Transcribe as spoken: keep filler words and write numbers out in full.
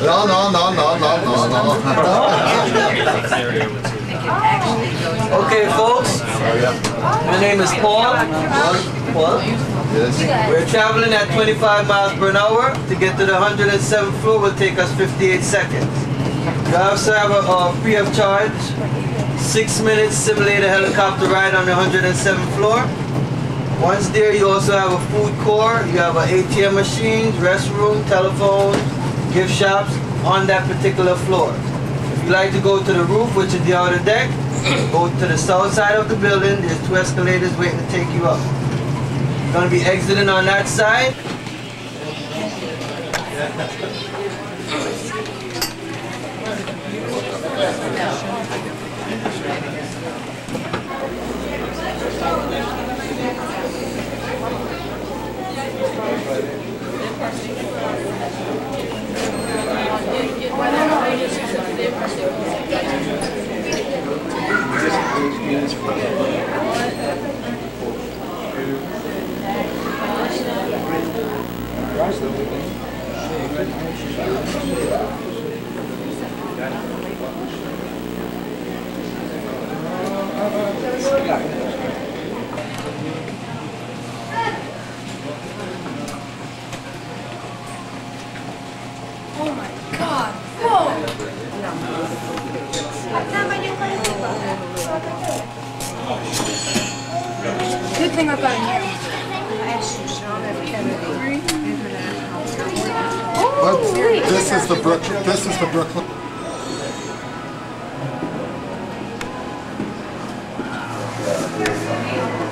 No, no, no, no, no, no, no. Okay, folks. My name is Paul. Paul. Yes. We're traveling at twenty-five miles per hour. To get to the one hundred seventh floor will take us fifty-eight seconds. We also have a, a free of charge six minute simulator helicopter ride on the one hundred seventh floor. Once there, you also have a food court. You have an A T M machines, restroom, telephones, gift shops on that particular floor. If you like to go to the roof, which is the outer deck, go to the south side of the building. There's two escalators waiting to take you up. You're going to be exiting on that side. Oh my God! Whoa! Good thing I've got a new. But this is the Brooklyn. This is the Brooklyn. Oh,